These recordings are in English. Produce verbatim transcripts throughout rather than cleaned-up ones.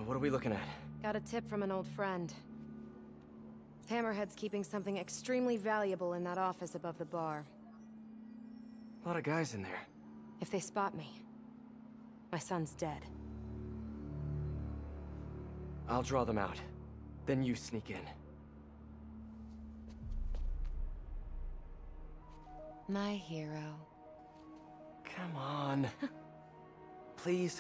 what are we looking at? Got a tip from an old friend. Hammerhead's keeping something extremely valuable in that office above the bar. A lot of guys in there. If they spot me, my son's dead. I'll draw them out. Then you sneak in. My hero. Come on. Please.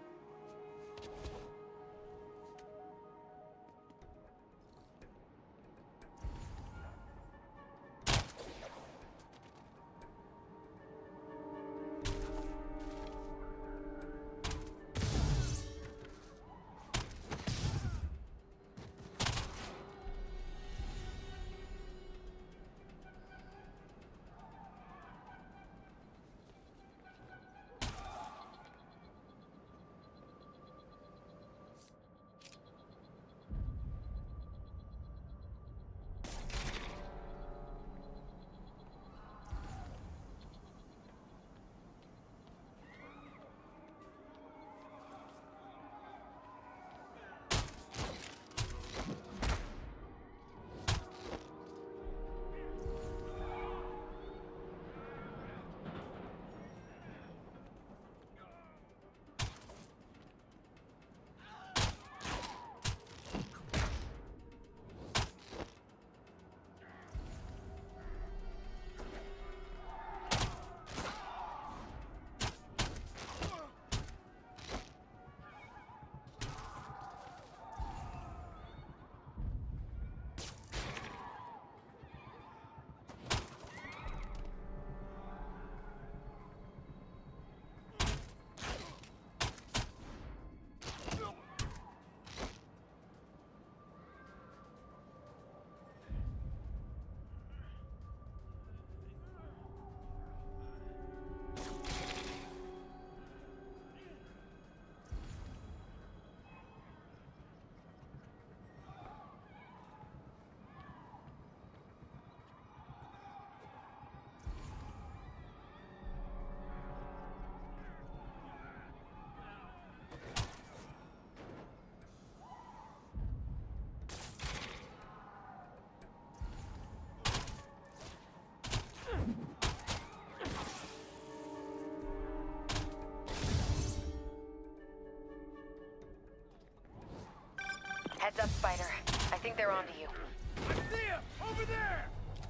Heads up, Spider. I think they're onto you. I see him! Over there!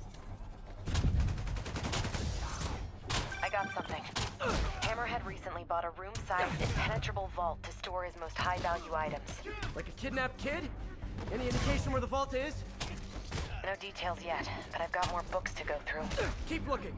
I got something. Hammerhead recently bought a room-sized, impenetrable vault to store his most high-value items. Like a kidnapped kid? Any indication where the vault is? No details yet, but I've got more books to go through. Keep looking.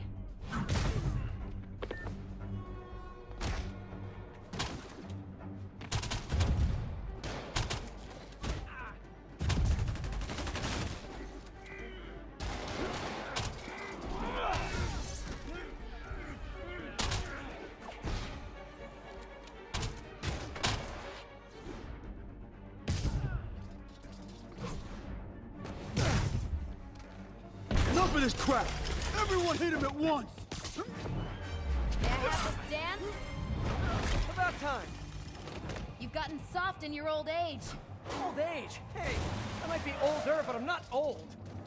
Enough of this crap! Everyone hit him at once! May I have this dance? About time. You've gotten soft in your old age. Old age? Hey, I might be older, but I'm not old.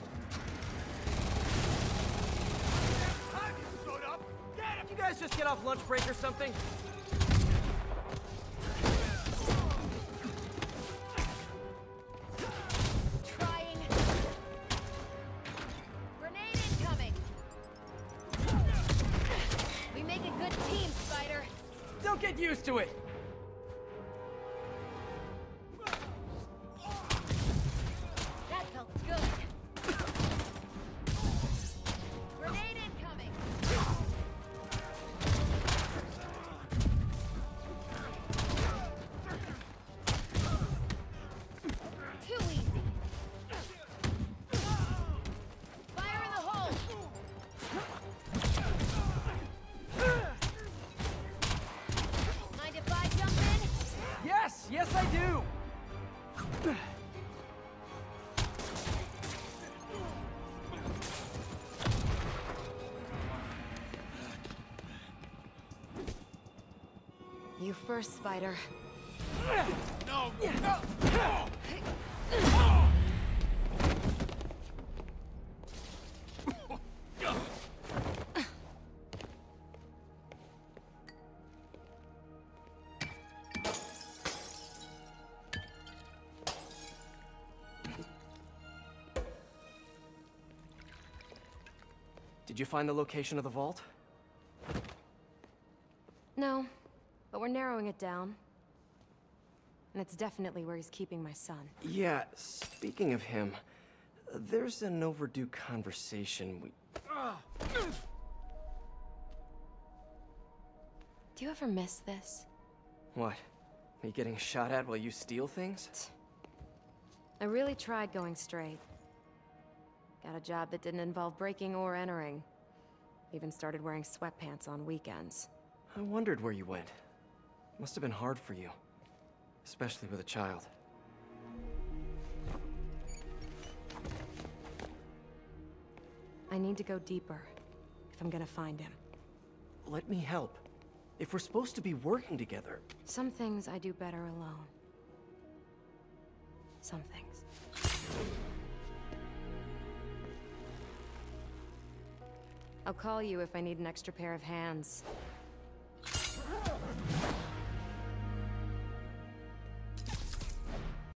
Time you stood up! Get him! You guys just get off lunch break or something? Trying. Grenade incoming. We make a good team, Spider. Don't get used to it. That felt good. Grenade incoming. Too easy. Fire in the hole. Mind if I jump in? Yes, yes I do. You first, Spider. No! No! Did you find the location of the vault? No, but we're narrowing it down. And it's definitely where he's keeping my son. Yeah, speaking of him, there's an overdue conversation we... Do you ever miss this? What? Me getting shot at while you steal things? I really tried going straight. Got a job that didn't involve breaking or entering. Even started wearing sweatpants on weekends. I wondered where you went. Must have been hard for you. Especially with a child. I need to go deeper, if I'm gonna find him. Let me help. If we're supposed to be working together... Some things I do better alone. Some things. I'll call you if I need an extra pair of hands.